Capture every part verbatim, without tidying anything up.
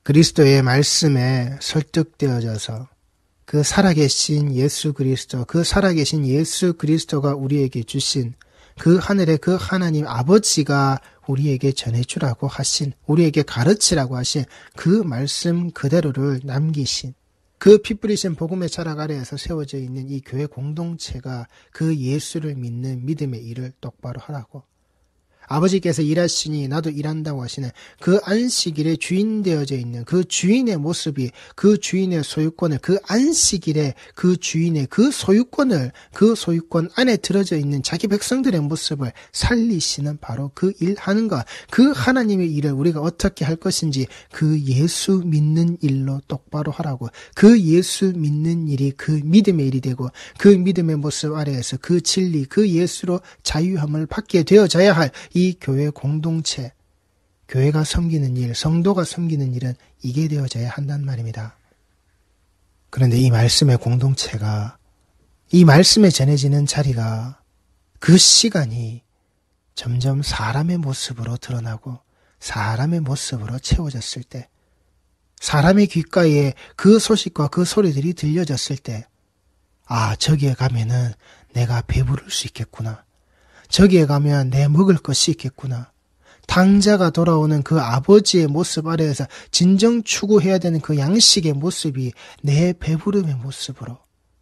그리스도의 말씀에 설득되어져서 그 살아계신 예수 그리스도, 그 살아계신 예수 그리스도가 우리에게 주신 그 하늘의 그 하나님 아버지가 우리에게 전해주라고 하신, 우리에게 가르치라고 하신 그 말씀 그대로를 남기신 그 피 뿌리신 복음의 자락 아래에서 세워져 있는 이 교회 공동체가 그 예수를 믿는 믿음의 일을 똑바로 하라고, 아버지께서 일하시니 나도 일한다고 하시는 그 안식일에 주인 되어져 있는 그 주인의 모습이, 그 주인의 소유권을, 그 안식일에 그 주인의 그 소유권을, 그 소유권 안에 들어져 있는 자기 백성들의 모습을 살리시는 바로 그 일하는 것, 그 하나님의 일을 우리가 어떻게 할 것인지 그 예수 믿는 일로 똑바로 하라고, 그 예수 믿는 일이 그 믿음의 일이 되고 그 믿음의 모습 아래에서 그 진리, 그 예수로 자유함을 받게 되어져야 할 이 교회 공동체, 교회가 섬기는 일, 성도가 섬기는 일은 이게 되어져야 한단 말입니다. 그런데 이 말씀의 공동체가, 이 말씀에 전해지는 자리가, 그 시간이 점점 사람의 모습으로 드러나고 사람의 모습으로 채워졌을 때, 사람의 귓가에 그 소식과 그 소리들이 들려졌을 때, 아, 저기에 가면은 내가 배부를 수 있겠구나. 저기에 가면 내 먹을 것이 있겠구나. 당자가 돌아오는 그 아버지의 모습 아래에서 진정 추구해야 되는 그 양식의 모습이 내 배부름의 모습으로,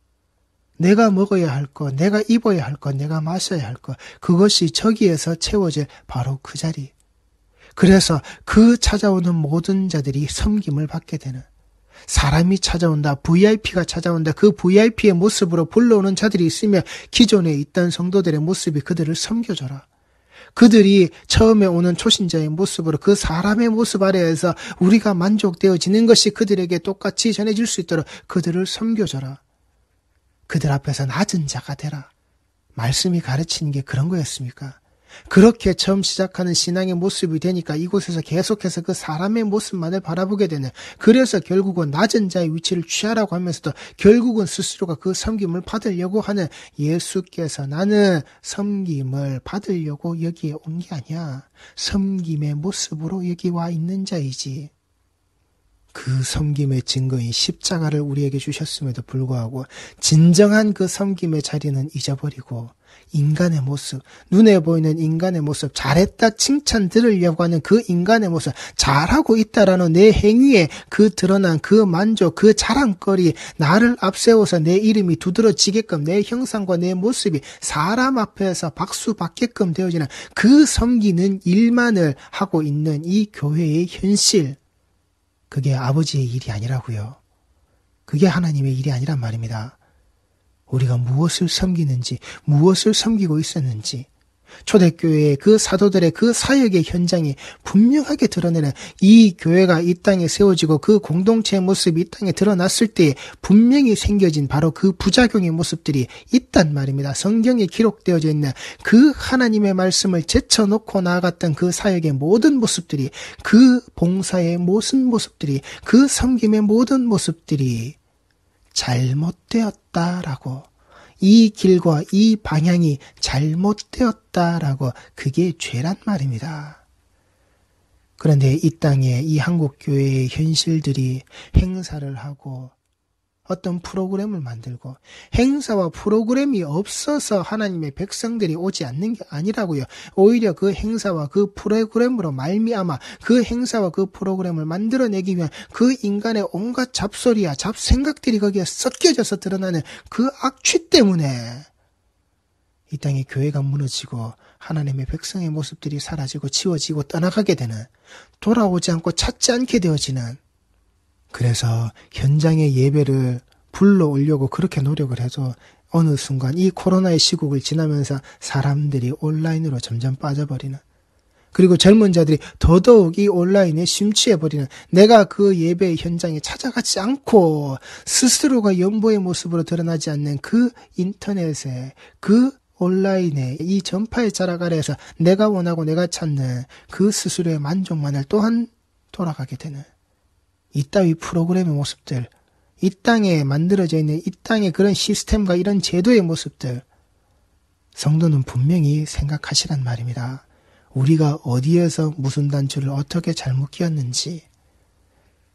내가 먹어야 할 것, 내가 입어야 할 것, 내가 마셔야 할 것, 그것이 저기에서 채워질 바로 그 자리. 그래서 그 찾아오는 모든 자들이 섬김을 받게 되는, 사람이 찾아온다, 브이아이피가 찾아온다, 그 브이아이피의 모습으로 불러오는 자들이 있으면 기존에 있던 성도들의 모습이 그들을 섬겨줘라. 그들이 처음에 오는 초신자의 모습으로 그 사람의 모습 아래에서 우리가 만족되어지는 것이 그들에게 똑같이 전해질 수 있도록 그들을 섬겨줘라. 그들 앞에서 낮은 자가 되라. 말씀이 가르치는 게 그런 거였습니까? 그렇게 처음 시작하는 신앙의 모습이 되니까 이곳에서 계속해서 그 사람의 모습만을 바라보게 되는, 그래서 결국은 낮은 자의 위치를 취하라고 하면서도 결국은 스스로가 그 섬김을 받으려고 하는, 예수께서 나는 섬김을 받으려고 여기에 온 게 아니야. 섬김의 모습으로 여기 와 있는 자이지. 그 섬김의 증거인 십자가를 우리에게 주셨음에도 불구하고 진정한 그 섬김의 자리는 잊어버리고 인간의 모습, 눈에 보이는 인간의 모습, 잘했다 칭찬 들으려고 하는 그 인간의 모습, 잘하고 있다라는 내 행위에 그 드러난 그 만족, 그 자랑거리, 나를 앞세워서 내 이름이 두드러지게끔, 내 형상과 내 모습이 사람 앞에서 박수 받게끔 되어지는 그 섬기는 일만을 하고 있는 이 교회의 현실, 그게 아버지의 일이 아니라고요. 그게 하나님의 일이 아니란 말입니다. 우리가 무엇을 섬기는지, 무엇을 섬기고 있었는지, 초대교회의 그 사도들의 그 사역의 현장이 분명하게 드러내는, 이 교회가 이 땅에 세워지고 그 공동체의 모습이 이 땅에 드러났을 때 분명히 생겨진 바로 그 부작용의 모습들이 있단 말입니다. 성경에 기록되어져 있는 그 하나님의 말씀을 제쳐놓고 나아갔던 그 사역의 모든 모습들이, 그 봉사의 모든 모습들이, 그 섬김의 모든 모습들이 잘못되었다라고, 이 길과 이 방향이 잘못되었다라고, 그게 죄란 말입니다. 그런데 이 땅에 이 한국교회의 현실들이 행사를 하고 어떤 프로그램을 만들고, 행사와 프로그램이 없어서 하나님의 백성들이 오지 않는 게 아니라고요. 오히려 그 행사와 그 프로그램으로 말미암아 그 행사와 그 프로그램을 만들어내기 위한 그 인간의 온갖 잡소리야 잡생각들이 거기에 섞여져서 드러나는 그 악취 때문에 이 땅의 교회가 무너지고 하나님의 백성의 모습들이 사라지고 지워지고 떠나가게 되는, 돌아오지 않고 찾지 않게 되어지는, 그래서 현장의 예배를 불러오려고 그렇게 노력을 해도 어느 순간 이 코로나의 시국을 지나면서 사람들이 온라인으로 점점 빠져버리는, 그리고 젊은 자들이 더더욱 이 온라인에 심취해버리는, 내가 그 예배의 현장에 찾아가지 않고 스스로가 연보의 모습으로 드러나지 않는 그 인터넷에, 그 온라인에, 이 전파의 자락 아래에서 내가 원하고 내가 찾는 그 스스로의 만족만을 또한 돌아가게 되는, 이따위 프로그램의 모습들, 이 땅에 만들어져 있는 이 땅의 그런 시스템과 이런 제도의 모습들, 성도는 분명히 생각하시란 말입니다. 우리가 어디에서 무슨 단추를 어떻게 잘못 끼웠는지,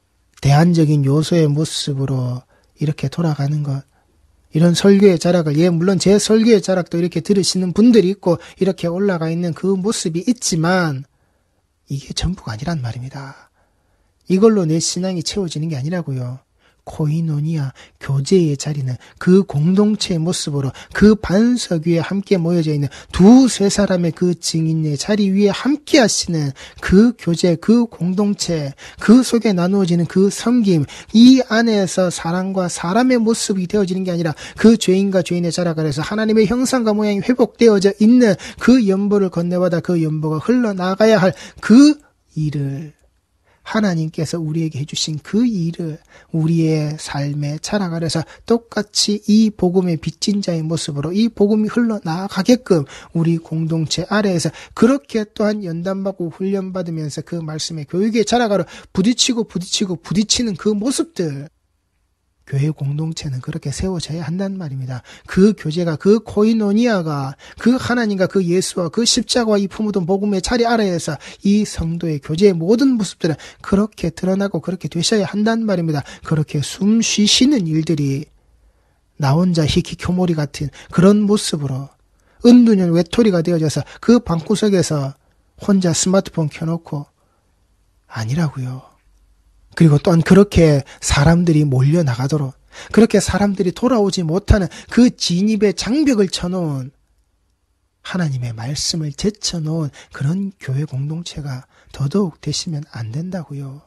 대안적인 요소의 모습으로 이렇게 돌아가는 것. 이런 설교의 자락을, 예, 물론 제 설교의 자락도 이렇게 들으시는 분들이 있고 이렇게 올라가 있는 그 모습이 있지만 이게 전부가 아니란 말입니다. 이걸로 내 신앙이 채워지는 게 아니라고요. 코이노니아, 교제의 자리는 그 공동체의 모습으로 그 반석 위에 함께 모여져 있는 두세 사람의 그 증인의 자리 위에 함께 하시는 그 교제, 그 공동체, 그 속에 나누어지는 그 섬김, 이 안에서 사람과 사람의 모습이 되어지는 게 아니라 그 죄인과 죄인의 자락 아래서 하나님의 형상과 모양이 회복되어져 있는 그 연보를 건네받아 그 연보가 흘러나가야 할 그 일을, 하나님께서 우리에게 해주신 그 일을 우리의 삶의 자락 아래서 똑같이 이 복음의 빚진 자의 모습으로 이 복음이 흘러나가게끔 우리 공동체 아래에서 그렇게 또한 연단받고 훈련받으면서 그 말씀의 교육의 자락 아래 부딪히고 부딪히고 부딪히는 그 모습들, 교회 공동체는 그렇게 세워져야 한다는 말입니다. 그 교제가, 그 코이노니아가 그 하나님과 그 예수와 그 십자가와 이 품어둔 복음의 자리 아래에서 이 성도의 교제의 모든 모습들은 그렇게 드러나고 그렇게 되셔야 한다는 말입니다. 그렇게 숨 쉬시는 일들이 나 혼자 히키코모리 같은 그런 모습으로 은둔형 외톨이가 되어져서 그 방구석에서 혼자 스마트폰 켜놓고 아니라고요. 그리고 또한 그렇게 사람들이 몰려나가도록, 그렇게 사람들이 돌아오지 못하는 그 진입의 장벽을 쳐놓은, 하나님의 말씀을 제쳐놓은 그런 교회 공동체가 더더욱 되시면 안 된다고요.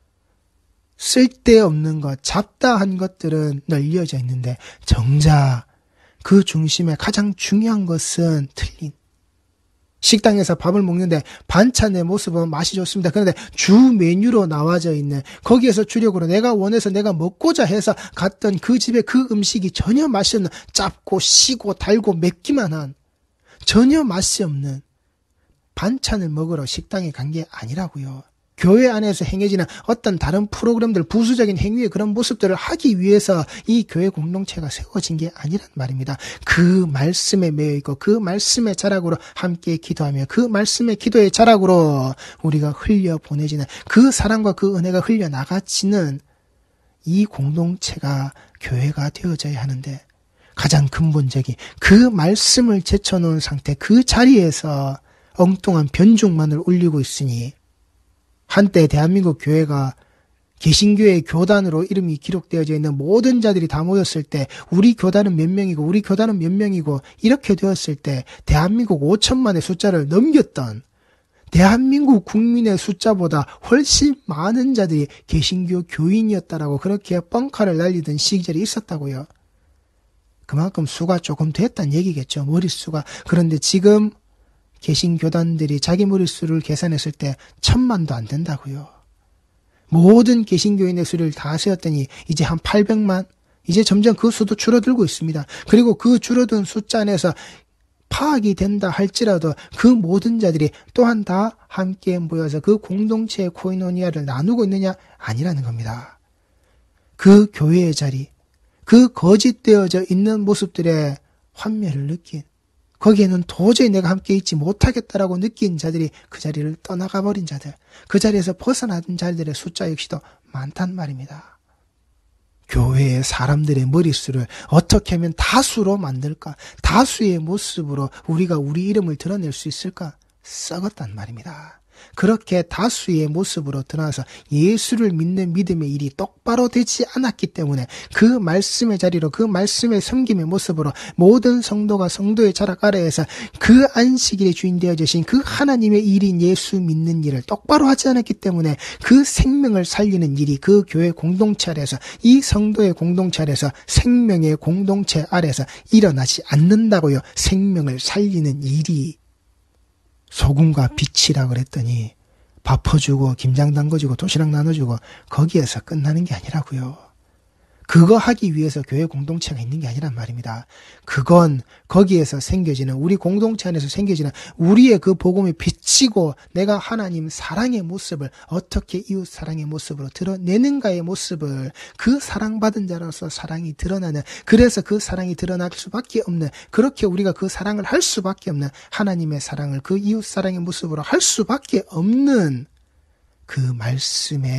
쓸데없는 것, 잡다한 것들은 널려져 있는데 정작 그 중심에 가장 중요한 것은 틀린, 식당에서 밥을 먹는데 반찬의 모습은 맛이 좋습니다. 그런데 주 메뉴로 나와져 있는, 거기에서 주력으로 내가 원해서 내가 먹고자 해서 갔던 그 집의 그 음식이 전혀 맛이 없는, 짭고 시고 달고 맵기만 한, 전혀 맛이 없는 반찬을 먹으러 식당에 간 게 아니라고요. 교회 안에서 행해지는 어떤 다른 프로그램들, 부수적인 행위의 그런 모습들을 하기 위해서 이 교회 공동체가 세워진 게 아니란 말입니다. 그 말씀에 매여있고 그 말씀의 자락으로 함께 기도하며 그 말씀의 기도의 자락으로 우리가 흘려보내지는, 그 사랑과 그 은혜가 흘려나가지는 이 공동체가 교회가 되어져야 하는데, 가장 근본적인 그 말씀을 제쳐놓은 상태, 그 자리에서 엉뚱한 변죽만을 올리고 있으니, 한때 대한민국 교회가 개신교의 교단으로 이름이 기록되어져 있는 모든 자들이 다 모였을 때 우리 교단은 몇 명이고 우리 교단은 몇 명이고 이렇게 되었을 때 대한민국 오천만의 숫자를 넘겼던, 대한민국 국민의 숫자보다 훨씬 많은 자들이 개신교 교인이었다라고 그렇게 뻥카를 날리던 시절이 있었다고요. 그만큼 수가 조금 됐다는 얘기겠죠, 머릿수가. 그런데 지금 개신교단들이 자기 머릿수를 계산했을 때 천만도 안 된다고요. 모든 개신교인의 수를 다 세었더니 이제 한 팔백만? 이제 점점 그 수도 줄어들고 있습니다. 그리고 그 줄어든 숫자 안에서 파악이 된다 할지라도 그 모든 자들이 또한 다 함께 모여서 그 공동체의 코이노니아를 나누고 있느냐? 아니라는 겁니다. 그 교회의 자리, 그 거짓되어져 있는 모습들의 환멸을 느낀, 거기에는 도저히 내가 함께 있지 못하겠다라고 느낀 자들이 그 자리를 떠나가 버린 자들, 그 자리에서 벗어난 자들의 숫자 역시도 많단 말입니다. 교회의 사람들의 머릿수를 어떻게 하면 다수로 만들까? 다수의 모습으로 우리가 우리 이름을 드러낼 수 있을까? 썩었단 말입니다. 그렇게 다수의 모습으로 드러나서 예수를 믿는 믿음의 일이 똑바로 되지 않았기 때문에 그 말씀의 자리로, 그 말씀의 섬김의 모습으로 모든 성도가 성도의 자락 아래에서 그 안식일의 주인 되어 계신 그 하나님의 일인 예수 믿는 일을 똑바로 하지 않았기 때문에 그 생명을 살리는 일이 그 교회 공동체 아래에서, 이 성도의 공동체 아래에서, 생명의 공동체 아래에서 일어나지 않는다고요. 생명을 살리는 일이. 소금과 빛이라 그랬더니 밥 퍼주고 김장 담궈주고 도시락 나눠주고 거기에서 끝나는 게 아니라고요. 그거 하기 위해서 교회 공동체가 있는 게 아니란 말입니다. 그건 거기에서 생겨지는, 우리 공동체 안에서 생겨지는 우리의 그 복음이 비치고 내가 하나님 사랑의 모습을 어떻게 이웃 사랑의 모습으로 드러내는가의 모습을, 그 사랑받은 자로서 사랑이 드러나는, 그래서 그 사랑이 드러날 수밖에 없는, 그렇게 우리가 그 사랑을 할 수밖에 없는, 하나님의 사랑을 그 이웃 사랑의 모습으로 할 수밖에 없는 그 말씀의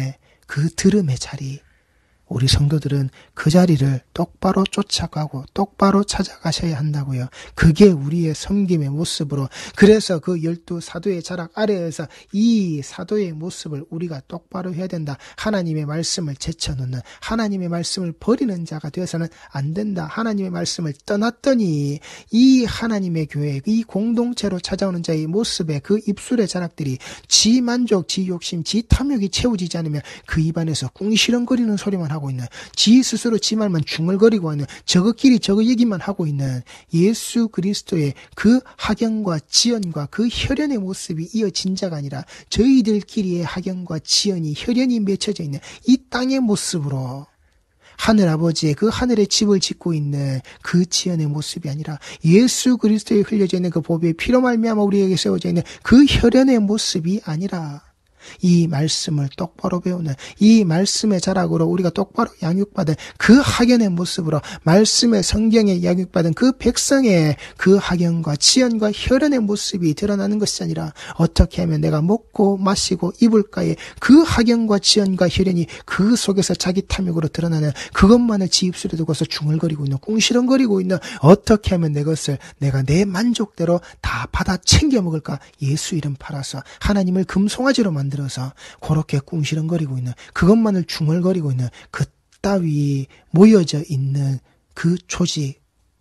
그 들음의 자리, 우리 성도들은 그 자리를 똑바로 쫓아가고 똑바로 찾아가셔야 한다고요. 그게 우리의 섬김의 모습으로, 그래서 그 열두 사도의 자락 아래에서 이 사도의 모습을 우리가 똑바로 해야 된다. 하나님의 말씀을 제쳐놓는, 하나님의 말씀을 버리는 자가 되어서는 안 된다. 하나님의 말씀을 떠났더니 이 하나님의 교회, 이 공동체로 찾아오는 자의 모습에 그 입술의 자락들이 지 만족, 지 욕심, 지 탐욕이 채워지지 않으면 그 입안에서 꿍시렁거리는 소리만 하고 있는, 지 스스로 지 말만 중얼거리고 있는, 저것끼리 저거 얘기만 하고 있는 예수 그리스도의 그 학연과 지연과 그 혈연의 모습이 이어진 자가 아니라 저희들끼리의 학연과 지연이, 혈연이 맺혀져 있는 이 땅의 모습으로 하늘 아버지의 그 하늘의 집을 짓고 있는 그 지연의 모습이 아니라 예수 그리스도에 흘려져 있는 그 보배의 피로 말미암아 우리에게 세워져 있는 그 혈연의 모습이 아니라 이 말씀을 똑바로 배우는, 이 말씀의 자락으로 우리가 똑바로 양육받은 그 학연의 모습으로 말씀의 성경에 양육받은 그 백성의 그 학연과 지연과 혈연의 모습이 드러나는 것이 아니라 어떻게 하면 내가 먹고 마시고 입을까에 그 학연과 지연과 혈연이 그 속에서 자기 탐욕으로 드러나는 그것만을 지 입술에 두고서 중얼거리고 있는, 꿍시렁거리고 있는, 어떻게 하면 내 것을 내가 내 만족대로 다 받아 챙겨 먹을까, 예수 이름 팔아서 하나님을 금송아지로 만들 들어서 그렇게 꿍시렁거리고 있는, 그것만을 중얼거리고 있는 그 따위 모여져 있는 그 조직,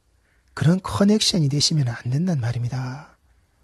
그런 커넥션이 되시면 안 된단 말입니다.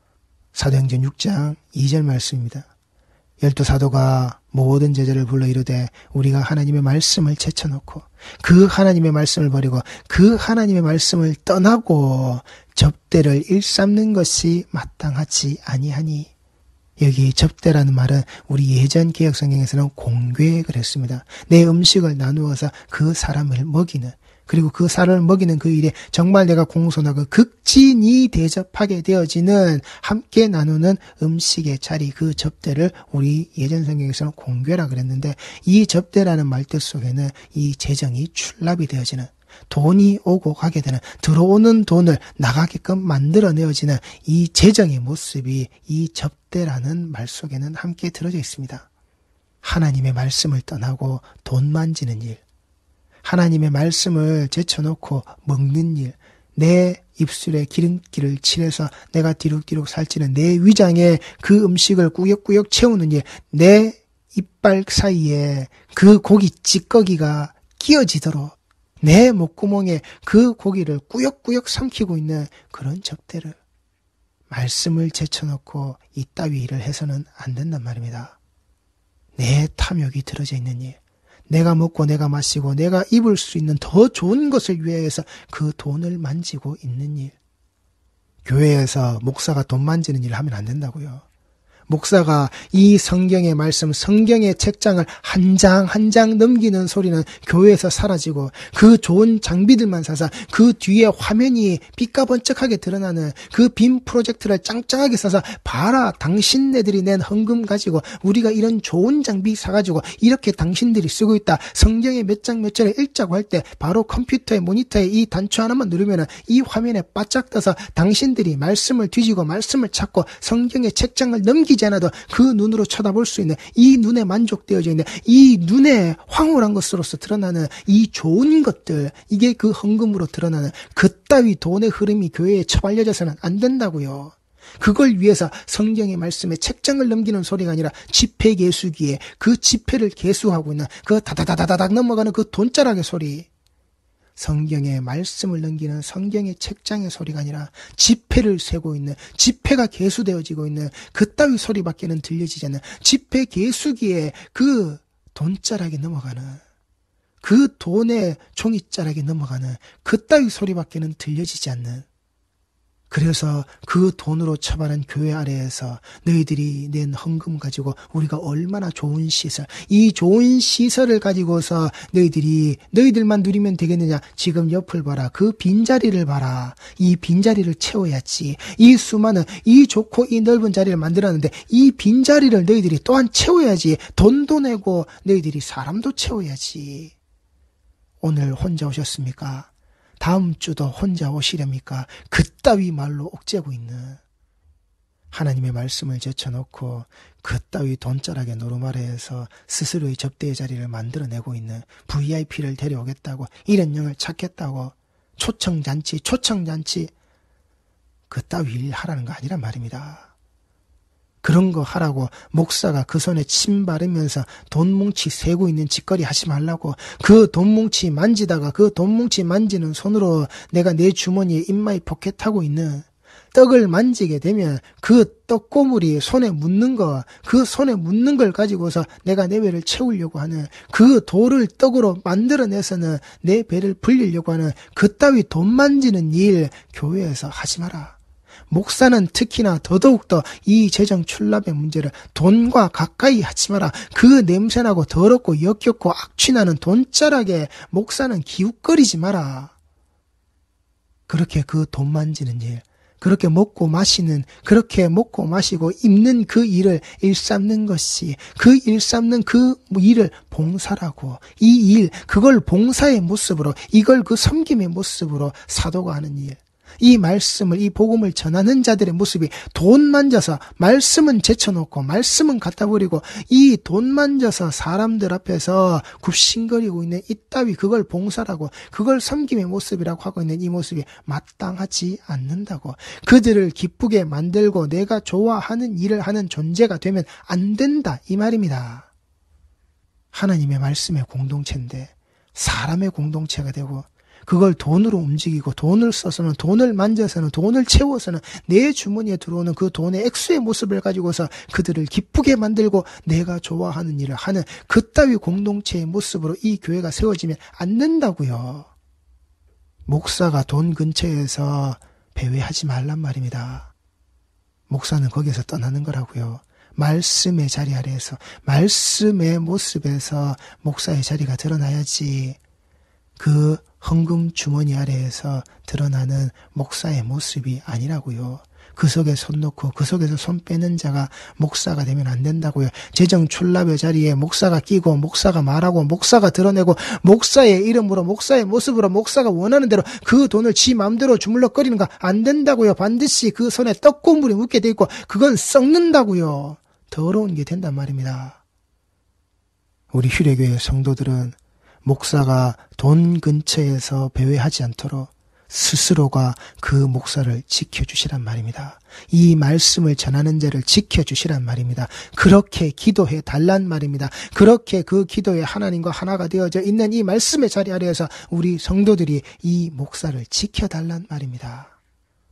사도행전 육 장 이 절 말씀입니다. 열두 사도가 모든 제자를 불러 이르되 우리가 하나님의 말씀을 제쳐놓고 그 하나님의 말씀을 버리고 그 하나님의 말씀을 떠나고 접대를 일삼는 것이 마땅하지 아니하니. 여기 접대라는 말은 우리 예전 개역 성경에서는 공궤 그랬습니다. 내 음식을 나누어서 그 사람을 먹이는, 그리고 그 사람을 먹이는 그 일에 정말 내가 공손하고 극진히 대접하게 되어지는, 함께 나누는 음식의 자리, 그 접대를 우리 예전 성경에서는 공궤라 그랬는데, 이 접대라는 말뜻 속에는 이 재정이 출납이 되어지는, 돈이 오고 가게 되는, 들어오는 돈을 나가게끔 만들어내어지는 이 재정의 모습이 이 접대라는 말 속에는 함께 들어져 있습니다. 하나님의 말씀을 떠나고 돈 만지는 일, 하나님의 말씀을 제쳐놓고 먹는 일, 내 입술에 기름기를 칠해서 내가 디룩디룩 살찌는 내 위장에 그 음식을 꾸역꾸역 채우는 일, 내 이빨 사이에 그 고기 찌꺼기가 끼어지도록 내 목구멍에 그 고기를 꾸역꾸역 삼키고 있는 그런 접대를, 말씀을 제쳐놓고 이따위 일을 해서는 안 된단 말입니다. 내 탐욕이 들어져 있는 일, 내가 먹고 내가 마시고 내가 입을 수 있는 더 좋은 것을 위해서 그 돈을 만지고 있는 일. 교회에서 목사가 돈 만지는 일을 하면 안 된다고요. 목사가 이 성경의 말씀, 성경의 책장을 한 장 한 장 넘기는 소리는 교회에서 사라지고, 그 좋은 장비들만 사서 그 뒤에 화면이 삐까번쩍하게 드러나는 그 빔 프로젝트를 짱짱하게 사서, 봐라 당신네들이 낸 헌금 가지고 우리가 이런 좋은 장비 사가지고 이렇게 당신들이 쓰고 있다. 성경의 몇 장 몇 절에 읽자고 할 때 바로 컴퓨터의 모니터에 이 단추 하나만 누르면 이 화면에 바짝 떠서 당신들이 말씀을 뒤지고 말씀을 찾고 성경의 책장을 넘기지 않아도 그 눈으로 쳐다볼 수 있는, 이 눈에 만족되어져 있는, 이 눈에 황홀한 것으로서 드러나는 이 좋은 것들, 이게 그 헌금으로 드러나는 그따위 돈의 흐름이 교회에 처발려져서는 안 된다고요. 그걸 위해서 성경의 말씀에 책장을 넘기는 소리가 아니라 지폐 개수기에 그 지폐를 개수하고 있는 그 다다다다닥 넘어가는 그 돈자락의 소리, 성경의 말씀을 넘기는 성경의 책장의 소리가 아니라 지폐를 세고 있는, 지폐가 개수되어지고 있는 그따위 소리밖에는 들려지지 않는, 지폐 개수기에 그 돈자락이 넘어가는, 그 돈의 종이자락이 넘어가는 그따위 소리밖에는 들려지지 않는, 그래서 그 돈으로 처발한 교회 아래에서 너희들이 낸 헌금 가지고 우리가 얼마나 좋은 시설, 이 좋은 시설을 가지고서 너희들이 너희들만 누리면 되겠느냐. 지금 옆을 봐라. 그 빈자리를 봐라. 이 빈자리를 채워야지. 이 수많은 이 좋고 이 넓은 자리를 만들었는데 이 빈자리를 너희들이 또한 채워야지. 돈도 내고 너희들이 사람도 채워야지. 오늘 혼자 오셨습니까? 다음 주도 혼자 오시렵니까? 그따위 말로 옥죄고 있는, 하나님의 말씀을 제쳐놓고 그따위 돈자락에 노름아래에서 스스로의 접대의 자리를 만들어내고 있는 브이아이피를 데려오겠다고, 이런 영을 찾겠다고 초청잔치 초청잔치 그따위 일 하라는 거 아니란 말입니다. 그런 거 하라고 목사가 그 손에 침 바르면서 돈뭉치 세고 있는 짓거리 하지 말라고, 그 돈뭉치 만지다가 그 돈뭉치 만지는 손으로 내가 내 주머니에 인마이 포켓하고 있는 떡을 만지게 되면 그 떡고물이 손에 묻는 거, 그 손에 묻는 걸 가지고서 내가 내 배를 채우려고 하는, 그 돌을 떡으로 만들어내서는 내 배를 불리려고 하는 그따위 돈 만지는 일 교회에서 하지 마라. 목사는 특히나 더더욱더 이 재정 출납의 문제를 돈과 가까이 하지 마라. 그 냄새나고 더럽고 역겹고 악취나는 돈자락에 목사는 기웃거리지 마라. 그렇게 그 돈 만지는 일, 그렇게 먹고 마시는, 그렇게 먹고 마시고 입는 그 일을 일삼는 것이, 그 일삼는 그 일을 봉사라고, 이 일, 그걸 봉사의 모습으로, 이걸 그 섬김의 모습으로 사도가 하는 일, 이 말씀을, 이 복음을 전하는 자들의 모습이 돈 만져서, 말씀은 제쳐놓고 말씀은 갖다 버리고 이 돈 만져서 사람들 앞에서 굽신거리고 있는 이따위, 그걸 봉사라고, 그걸 섬김의 모습이라고 하고 있는 이 모습이 마땅하지 않는다고. 그들을 기쁘게 만들고 내가 좋아하는 일을 하는 존재가 되면 안 된다, 이 말입니다. 하나님의 말씀의 공동체인데 사람의 공동체가 되고, 그걸 돈으로 움직이고 돈을 써서는, 돈을 만져서는, 돈을 채워서는 내 주머니에 들어오는 그 돈의 액수의 모습을 가지고서 그들을 기쁘게 만들고 내가 좋아하는 일을 하는 그따위 공동체의 모습으로 이 교회가 세워지면 안 된다고요. 목사가 돈 근처에서 배회하지 말란 말입니다. 목사는 거기에서 떠나는 거라고요. 말씀의 자리 아래에서, 말씀의 모습에서 목사의 자리가 드러나야지, 그 헌금 주머니 아래에서 드러나는 목사의 모습이 아니라고요. 그 속에 손 놓고 그 속에서 손 빼는 자가 목사가 되면 안 된다고요. 재정 출납의 자리에 목사가 끼고, 목사가 말하고, 목사가 드러내고, 목사의 이름으로, 목사의 모습으로, 목사가 원하는 대로 그 돈을 지 마음대로 주물럭거리는 거 안 된다고요. 반드시 그 손에 떡고물이 묻게 돼 있고 그건 썩는다고요. 더러운 게 된단 말입니다. 우리 휴례교회 성도들은 목사가 돈 근처에서 배회하지 않도록 스스로가 그 목사를 지켜주시란 말입니다. 이 말씀을 전하는 자를 지켜주시란 말입니다. 그렇게 기도해 달란 말입니다. 그렇게 그 기도에 하나님과 하나가 되어져 있는 이 말씀의 자리 아래에서 우리 성도들이 이 목사를 지켜달란 말입니다.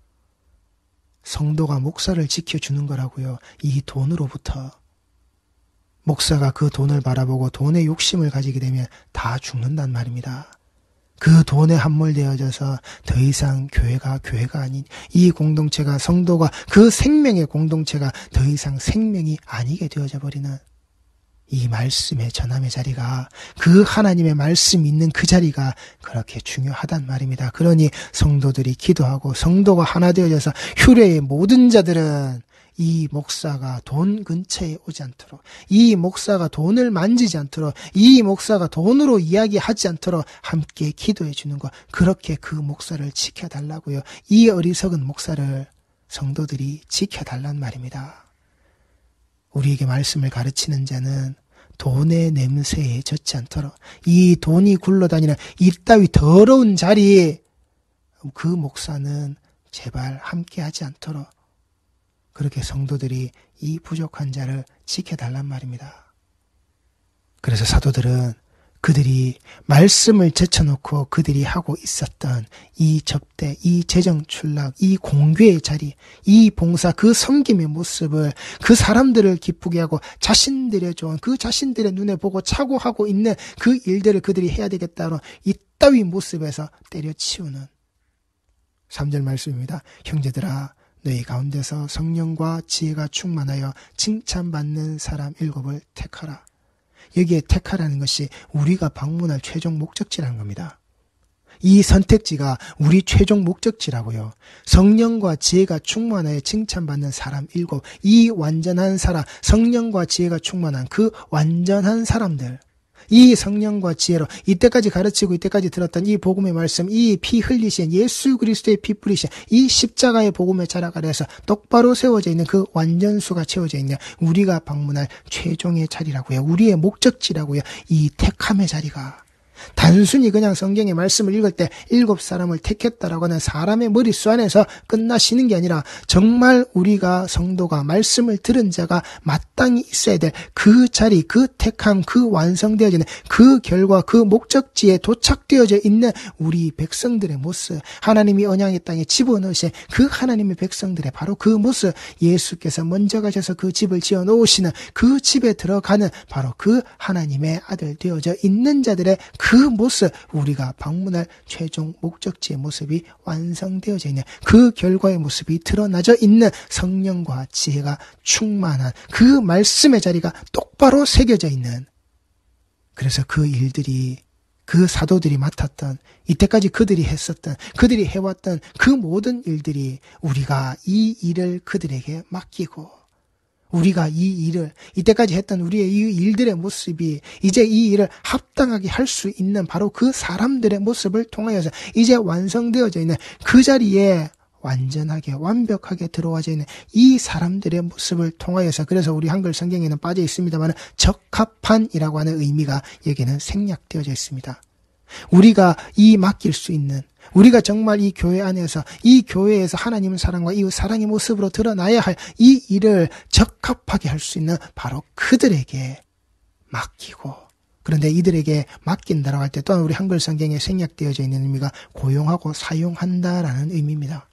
성도가 목사를 지켜주는 거라고요. 이 돈으로부터. 목사가 그 돈을 바라보고 돈의 욕심을 가지게 되면 다 죽는단 말입니다. 그 돈에 함몰되어져서 더 이상 교회가 교회가 아닌, 이 공동체가, 성도가, 그 생명의 공동체가 더 이상 생명이 아니게 되어져 버리는 이 말씀의 전함의 자리가, 그 하나님의 말씀이 있는 그 자리가 그렇게 중요하단 말입니다. 그러니 성도들이 기도하고 성도가 하나 되어져서 휴례의 모든 자들은 이 목사가 돈 근처에 오지 않도록, 이 목사가 돈을 만지지 않도록, 이 목사가 돈으로 이야기하지 않도록 함께 기도해 주는 것, 그렇게 그 목사를 지켜달라고요. 이 어리석은 목사를 성도들이 지켜달란 말입니다. 우리에게 말씀을 가르치는 자는 돈의 냄새에 젖지 않도록, 이 돈이 굴러다니는 이따위 더러운 자리에 그 목사는 제발 함께하지 않도록, 그렇게 성도들이 이 부족한 자를 지켜달란 말입니다. 그래서 사도들은 그들이 말씀을 제쳐놓고 그들이 하고 있었던 이 접대, 이 재정 출납, 이 공교의 자리, 이 봉사, 그 섬김의 모습을, 그 사람들을 기쁘게 하고 자신들의 좋은, 그 자신들의 눈에 보고 착오하고 있는 그 일들을 그들이 해야 되겠다는 이따위 모습에서 때려치우는 삼 절 말씀입니다. 형제들아, 너희 가운데서 성령과 지혜가 충만하여 칭찬받는 사람 일곱을 택하라. 여기에 택하라는 것이 우리가 방문할 최종 목적지라는 겁니다. 이 선택지가 우리 최종 목적지라고요. 성령과 지혜가 충만하여 칭찬받는 사람 일곱, 이 완전한 사람, 성령과 지혜가 충만한 그 완전한 사람들, 이 성령과 지혜로 이때까지 가르치고 이때까지 들었던 이 복음의 말씀, 이 피 흘리신 예수 그리스도의 피 뿌리신 이 십자가의 복음의 자락 아래에서 똑바로 세워져 있는 그 완전수가 채워져 있는 우리가 방문할 최종의 자리라고요. 우리의 목적지라고요. 이 택함의 자리가. 단순히 그냥 성경의 말씀을 읽을 때 일곱 사람을 택했다라고 하는 사람의 머릿수 안에서 끝나시는 게 아니라 정말 우리가 성도가 말씀을 들은 자가 마땅히 있어야 될 그 자리, 그 택함, 그 완성되어지는 그 결과, 그 목적지에 도착되어져 있는 우리 백성들의 모습, 하나님이 언약의 땅에 집어넣으신 그 하나님의 백성들의 바로 그 모습, 예수께서 먼저 가셔서 그 집을 지어 놓으시는 그 집에 들어가는 바로 그 하나님의 아들 되어져 있는 자들의 그 모습, 우리가 방문할 최종 목적지의 모습이 완성되어져 있는 그 결과의 모습이 드러나져 있는 성령과 지혜가 충만한 그 말씀의 자리가 똑바로 새겨져 있는, 그래서 그 일들이, 그 사도들이 맡았던, 이때까지 그들이 했었던, 그들이 해왔던 그 모든 일들이 우리가 이 일을 그들에게 맡기고, 우리가 이 일을, 이때까지 했던 우리의 이 일들의 모습이 이제 이 일을 합당하게 할 수 있는 바로 그 사람들의 모습을 통하여서 이제 완성되어져 있는 그 자리에 완전하게 완벽하게 들어와져 있는 이 사람들의 모습을 통하여서, 그래서 우리 한글 성경에는 빠져 있습니다만 적합한이라고 하는 의미가 여기는 생략되어져 있습니다. 우리가 이 맡길 수 있는, 우리가 정말 이 교회 안에서, 이 교회에서 하나님의 사랑과 이웃 사랑의 모습으로 드러나야 할 이 일을 적합하게 할 수 있는 바로 그들에게 맡기고, 그런데 이들에게 맡긴다라고 할 때 또한 우리 한글 성경에 생략되어져 있는 의미가 고용하고 사용한다라는 의미입니다.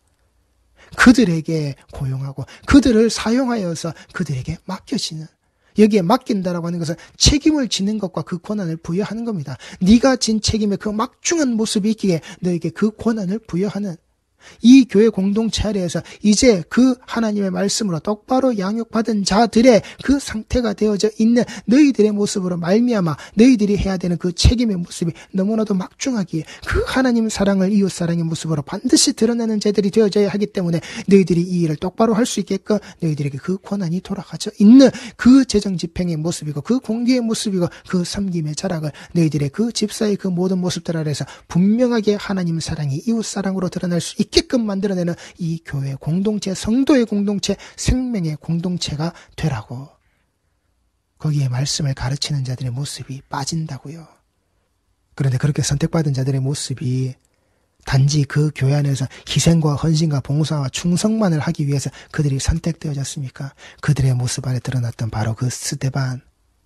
그들에게 고용하고 그들을 사용하여서 그들에게 맡겨지는, 여기에 맡긴다라고 하는 것은 책임을 지는 것과 그 권한을 부여하는 겁니다. 네가 진 책임의 그 막중한 모습이 있기에 너에게 그 권한을 부여하는, 이 교회 공동체 아래에서 이제 그 하나님의 말씀으로 똑바로 양육받은 자들의 그 상태가 되어져 있는 너희들의 모습으로 말미암아 너희들이 해야 되는 그 책임의 모습이 너무나도 막중하기에 그 하나님 사랑을 이웃 사랑의 모습으로 반드시 드러내는 자들이 되어져야 하기 때문에 너희들이 이 일을 똑바로 할 수 있게끔 너희들에게 그 권한이 돌아가져 있는 그 재정 집행의 모습이고 그 공개의 모습이고 그 섬김의 자락을 너희들의 그 집사의 그 모든 모습들 아래서 분명하게 하나님 사랑이 이웃 사랑으로 드러날 수 있게 게끔 만들어내는 이 교회 공동체, 성도의 공동체, 생명의 공동체가 되라고, 거기에 말씀을 가르치는 자들의 모습이 빠진다고요. 그런데 그렇게 선택받은 자들의 모습이 단지 그 교회 안에서 희생과 헌신과 봉사와 충성만을 하기 위해서 그들이 선택되어졌습니까? 그들의 모습 안에 드러났던 바로 그 스데반,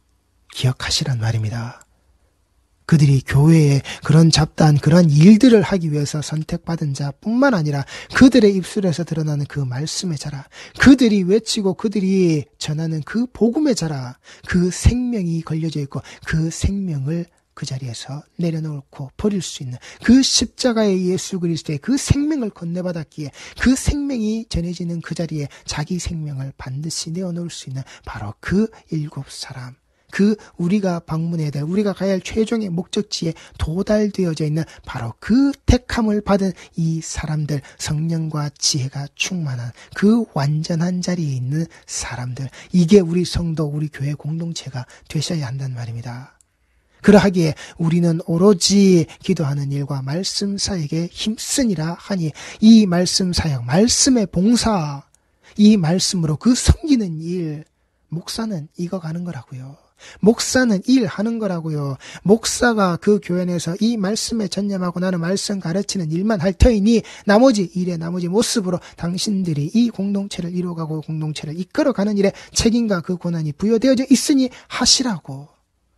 기억하시란 말입니다. 그들이 교회에 그런 잡다한 그런 일들을 하기 위해서 선택받은 자뿐만 아니라 그들의 입술에서 드러나는 그 말씀의 자라, 그들이 외치고 그들이 전하는 그 복음의 자라, 그 생명이 걸려져 있고 그 생명을 그 자리에서 내려놓고 버릴 수 있는 그 십자가의 예수 그리스도의 그 생명을 건네받았기에 그 생명이 전해지는 그 자리에 자기 생명을 반드시 내어놓을 수 있는 바로 그 일곱 사람, 그 우리가 방문해야 될, 우리가 가야 할 최종의 목적지에 도달되어져 있는 바로 그 택함을 받은 이 사람들, 성령과 지혜가 충만한 그 완전한 자리에 있는 사람들, 이게 우리 성도, 우리 교회 공동체가 되셔야 한단 말입니다. 그러하기에 우리는 오로지 기도하는 일과 말씀 사역에 힘쓰니라 하니, 이 말씀 사역, 말씀의 봉사, 이 말씀으로 그 섬기는 일, 목사는 익어가는 거라고요. 목사는 일하는 거라고요. 목사가 그 교회 내에서 이 말씀에 전념하고 나는 말씀 가르치는 일만 할 터이니 나머지 일의 나머지 모습으로 당신들이 이 공동체를 이루어가고 공동체를 이끌어가는 일에 책임과 그 권한이 부여되어져 있으니 하시라고.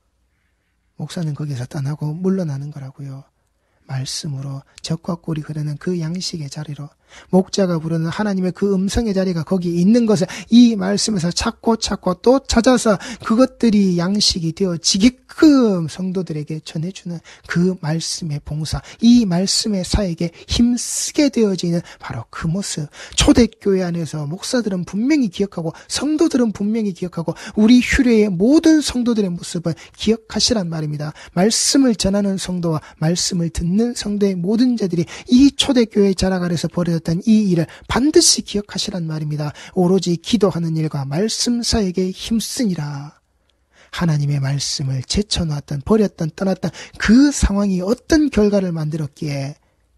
목사는 거기서 떠나고 물러나는 거라고요. 말씀으로 적과 꿀이 흐르는 그 양식의 자리로, 목자가 부르는 하나님의 그 음성의 자리가 거기 있는 것을 이 말씀에서 찾고 찾고 또 찾아서 그것들이 양식이 되어지게끔 성도들에게 전해주는 그 말씀의 봉사, 이 말씀의 사역에 힘쓰게 되어지는 바로 그 모습. 초대교회 안에서 목사들은 분명히 기억하고 성도들은 분명히 기억하고 우리 휴례의 모든 성도들의 모습은 기억하시란 말입니다. 말씀을 전하는 성도와 말씀을 듣는 성도의 모든 자들이 이 초대교회의 자락 아래서 벌어졌던 이 일을 반드시 기억하시란 말입니다. 오로지 기도하는 일과 말씀 사역에 힘쓰니라. 하나님의 말씀을 제쳐놓았던, 버렸던, 떠났던 그 상황이 어떤 결과를 만들었기에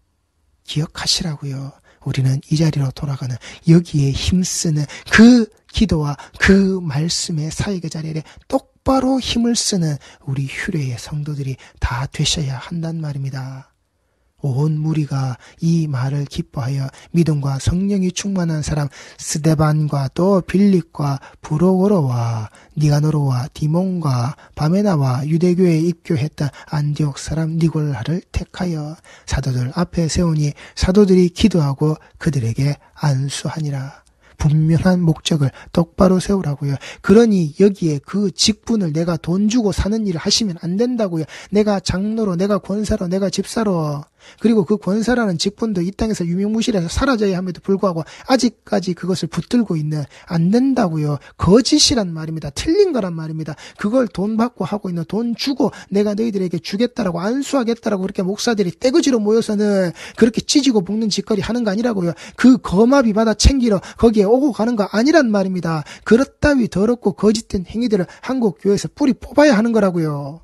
기억하시라고요. 우리는 이 자리로 돌아가는, 여기에 힘쓰는 그 기도와 그 말씀의 사역의 자리에 똑바로 힘을 쓰는 우리 휴례의 성도들이 다 되셔야 한단 말입니다. 온 무리가 이 말을 기뻐하여 믿음과 성령이 충만한 사람 스데반과 또 빌립과 브로고로와 니가노로와 디몬과 바메나와 유대교에 입교했던 안디옥 사람 니골라를 택하여 사도들 앞에 세우니 사도들이 기도하고 그들에게 안수하니라. 분명한 목적을 똑바로 세우라고요. 그러니 여기에 그 직분을 내가 돈 주고 사는 일을 하시면 안 된다고요. 내가 장로로, 내가 권사로, 내가 집사로, 그리고 그 권사라는 직분도 이 땅에서 유명무실해서 사라져야 함에도 불구하고 아직까지 그것을 붙들고 있는, 안 된다고요. 거짓이란 말입니다. 틀린 거란 말입니다. 그걸 돈 받고 하고 있는, 돈 주고 내가 너희들에게 주겠다라고, 안수하겠다라고 그렇게 목사들이 떼거지로 모여서는 그렇게 찢이고 볶는 짓거리 하는 거 아니라고요. 그 거마비 받아 챙기러 거기에 오고 가는 거 아니란 말입니다. 그렇다위 더럽고 거짓된 행위들을 한국 교회에서 뿌리 뽑아야 하는 거라고요.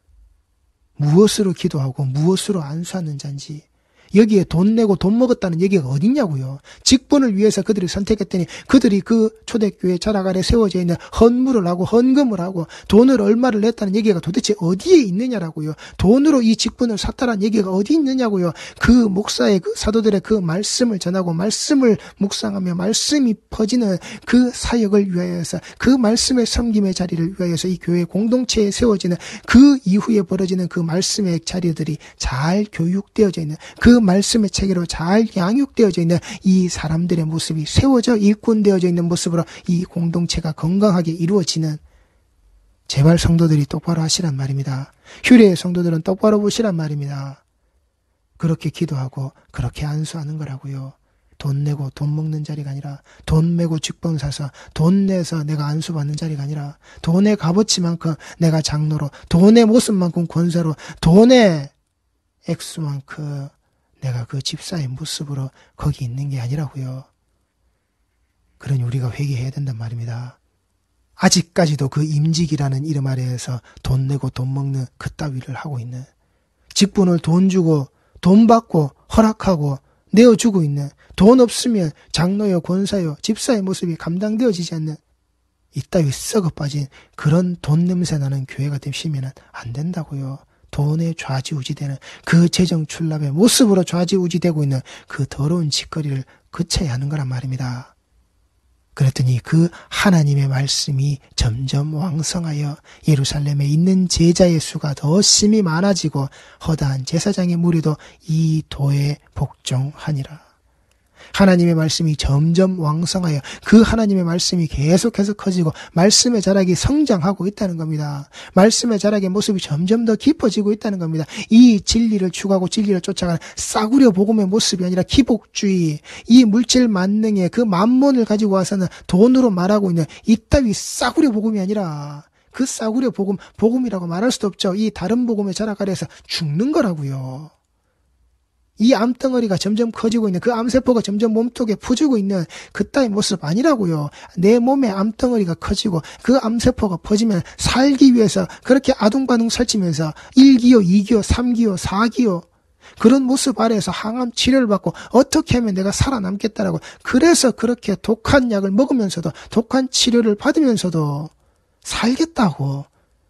무엇으로 기도하고 무엇으로 안수하는 자인지, 여기에 돈 내고 돈 먹었다는 얘기가 어딨냐고요. 직분을 위해서 그들이 선택했더니 그들이 그 초대교회 자락 아래 세워져 있는 헌물을 하고 헌금을 하고 돈을 얼마를 냈다는 얘기가 도대체 어디에 있느냐라고요. 돈으로 이 직분을 샀다는 얘기가 어디 있느냐고요. 그 목사의, 그 사도들의 그 말씀을 전하고 말씀을 묵상하며 말씀이 퍼지는 그 사역을 위하여서, 그 말씀의 섬김의 자리를 위하여서 이 교회 공동체에 세워지는, 그 이후에 벌어지는 그 말씀의 자리들이 잘 교육되어져 있는, 그 말씀의 체계로 잘 양육되어져 있는 이 사람들의 모습이 세워져 일꾼되어져 있는 모습으로 이 공동체가 건강하게 이루어지는, 제발 성도들이 똑바로 하시란 말입니다. 휴례의 성도들은 똑바로 보시란 말입니다. 그렇게 기도하고 그렇게 안수하는 거라고요. 돈 내고 돈 먹는 자리가 아니라, 돈 메고 직분 사서 돈 내서 내가 안수받는 자리가 아니라, 돈의 값어치만큼 내가 장로로, 돈의 모습만큼 권사로, 돈의 액수만큼 내가 그 집사의 모습으로 거기 있는 게 아니라고요. 그러니 우리가 회개해야 된단 말입니다. 아직까지도 그 임직이라는 이름 아래에서 돈 내고 돈 먹는 그 따위를 하고 있는, 직분을 돈 주고 돈 받고 허락하고 내어주고 있는, 돈 없으면 장로요 권사요 집사의 모습이 감당되어지지 않는 이 따위 썩어 빠진 그런 돈 냄새 나는 교회가 되시면 안 된다고요. 돈에 좌지우지되는 그 재정 출납의 모습으로 좌지우지되고 있는 그 더러운 짓거리를 그쳐야 하는 거란 말입니다. 그랬더니 그 하나님의 말씀이 점점 왕성하여 예루살렘에 있는 제자의 수가 더 심히 많아지고 허다한 제사장의 무리도 이 도에 복종하니라. 하나님의 말씀이 점점 왕성하여 그 하나님의 말씀이 계속해서 커지고 말씀의 자락이 성장하고 있다는 겁니다. 말씀의 자락의 모습이 점점 더 깊어지고 있다는 겁니다. 이 진리를 추구하고 진리를 쫓아가는 싸구려 복음의 모습이 아니라 기복주의, 이 물질 만능의 그 만몬을 가지고 와서는 돈으로 말하고 있는 이따위 싸구려 복음이 아니라, 그 싸구려 복음, 복음이라고 말할 수도 없죠. 이 다른 복음의 자락 아래에서 죽는 거라고요. 이 암덩어리가 점점 커지고 있는, 그 암세포가 점점 몸속에 퍼지고 있는 그따위 모습 아니라고요. 내 몸에 암덩어리가 커지고 그 암세포가 퍼지면 살기 위해서 그렇게 아둥바둥 설치면서 일 기호, 이 기호, 삼 기호, 사 기호 그런 모습 아래에서 항암 치료를 받고 어떻게 하면 내가 살아남겠다라고, 그래서 그렇게 독한 약을 먹으면서도 독한 치료를 받으면서도 살겠다고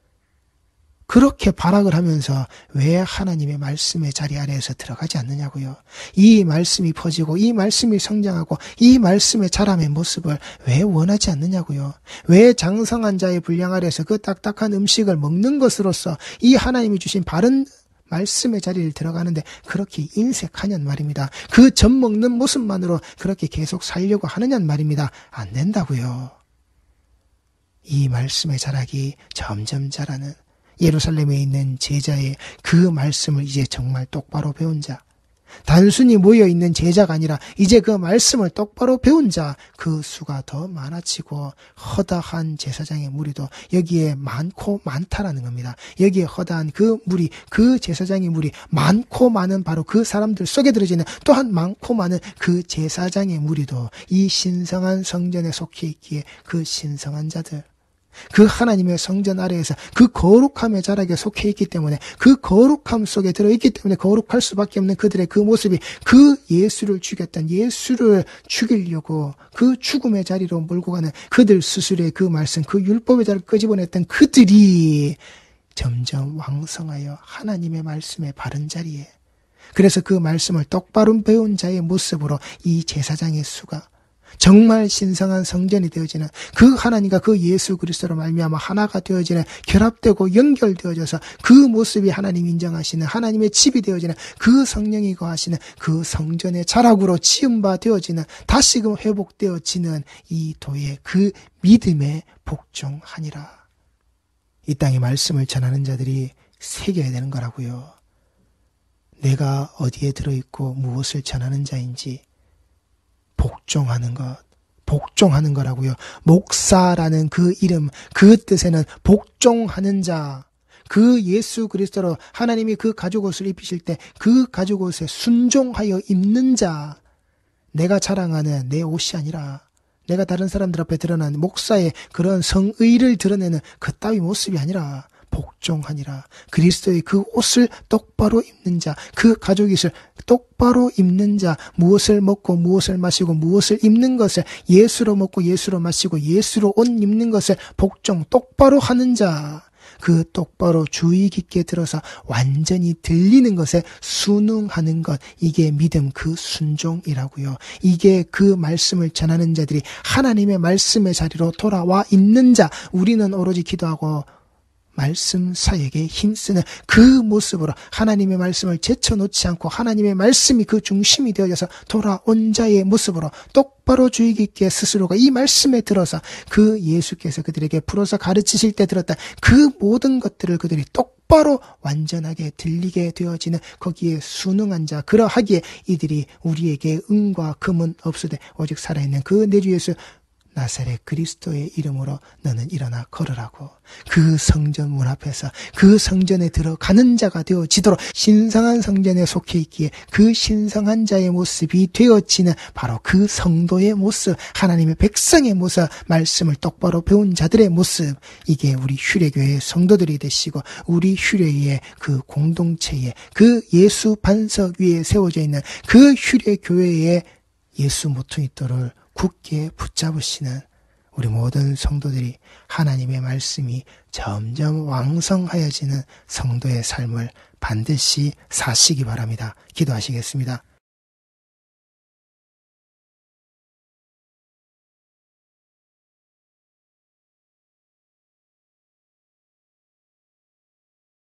그렇게 발악을 하면서 왜 하나님의 말씀의 자리 아래에서 들어가지 않느냐고요. 이 말씀이 퍼지고 이 말씀이 성장하고 이 말씀의 자람의 모습을 왜 원하지 않느냐고요. 왜 장성한 자의 분량 아래에서 그 딱딱한 음식을 먹는 것으로서 이 하나님이 주신 바른 말씀의 자리를 들어가는데 그렇게 인색하냔 말입니다. 그 젖 먹는 모습만으로 그렇게 계속 살려고 하느냔 말입니다. 안 된다고요. 이 말씀의 자락이 점점 자라는, 예루살렘에 있는 제자의 그 말씀을 이제 정말 똑바로 배운 자, 단순히 모여있는 제자가 아니라 이제 그 말씀을 똑바로 배운 자, 그 수가 더 많아지고 허다한 제사장의 무리도 여기에 많고 많다라는 겁니다. 여기에 허다한 그 무리, 그 제사장의 무리, 많고 많은 바로 그 사람들 속에 들어지는 또한 많고 많은 그 제사장의 무리도 이 신성한 성전에 속해 있기에 그 신성한 자들, 그 하나님의 성전 아래에서 그 거룩함의 자락에 속해 있기 때문에, 그 거룩함 속에 들어있기 때문에 거룩할 수밖에 없는 그들의 그 모습이, 그 예수를 죽였던, 예수를 죽이려고 그 죽음의 자리로 몰고 가는 그들 스스로의 그 말씀, 그 율법의 자를 끄집어냈던 그들이 점점 왕성하여 하나님의 말씀의 바른 자리에, 그래서 그 말씀을 똑바로 배운 자의 모습으로 이 제사장의 수가 정말 신성한 성전이 되어지는, 그 하나님과 그 예수 그리스도로 말미암아 하나가 되어지는, 결합되고 연결되어져서 그 모습이 하나님 인정하시는 하나님의 집이 되어지는, 그 성령이 거하시는 그 성전의 자락으로 지음바 되어지는, 다시금 회복되어지는 이 도의 그 믿음에 복종하니라. 이 땅에 말씀을 전하는 자들이 새겨야 되는 거라고요. 내가 어디에 들어있고 무엇을 전하는 자인지 복종하는 것, 복종하는 거라고요. 목사라는 그 이름, 그 뜻에는 복종하는 자, 그 예수 그리스도로 하나님이 그 가죽옷을 입히실 때 그 가죽옷에 순종하여 입는 자, 내가 자랑하는 내 옷이 아니라, 내가 다른 사람들 앞에 드러나는 목사의 그런 성의를 드러내는 그 따위 모습이 아니라 복종하니라. 그리스도의 그 옷을 똑바로 입는 자, 그 가죽옷을 똑바로 입는 자, 무엇을 먹고 무엇을 마시고 무엇을 입는 것을 예수로 먹고 예수로 마시고 예수로 옷 입는 것을 복종 똑바로 하는 자, 그 똑바로 주의 깊게 들어서 완전히 들리는 것에 순응하는 것, 이게 믿음, 그 순종이라고요. 이게 그 말씀을 전하는 자들이 하나님의 말씀의 자리로 돌아와 있는 자, 우리는 오로지 기도하고 말씀 사역에 힘쓰는 그 모습으로 하나님의 말씀을 제쳐놓지 않고 하나님의 말씀이 그 중심이 되어져서 돌아온 자의 모습으로 똑바로 주의 깊게 스스로가 이 말씀에 들어서 그 예수께서 그들에게 풀어서 가르치실 때 들었다 그 모든 것들을 그들이 똑바로 완전하게 들리게 되어지는 거기에 순응한 자, 그러하기에 이들이 우리에게 은과 금은 없으되 오직 살아있는 그 내 주 예수 나사렛 그리스도의 이름으로 너는 일어나 걸으라고, 그 성전 문 앞에서 그 성전에 들어가는 자가 되어지도록 신성한 성전에 속해 있기에 그 신성한 자의 모습이 되어지는 바로 그 성도의 모습, 하나님의 백성의 모습, 말씀을 똑바로 배운 자들의 모습, 이게 우리 휴례교회의 성도들이 되시고 우리 휴례의 그 공동체에 그 예수 반석 위에 세워져 있는 그 휴례교회의 예수 모퉁이돌을 굳게 붙잡으시는 우리 모든 성도들이 하나님의 말씀이 점점 왕성하여지는 성도의 삶을 반드시 사시기 바랍니다. 기도하시겠습니다.